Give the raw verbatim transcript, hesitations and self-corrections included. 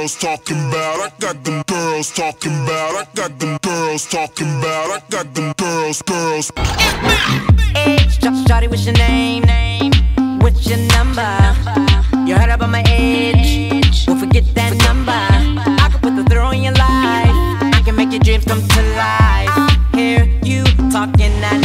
girls talking about. I got them girls talking about. I got them girls talking about. I got them girls, girls. Hey, shawty, what's your name? What's your number? You heard about my age? Don't forget that number. I can put the thrill in your life. I can make your dreams come to life. Hear you talking and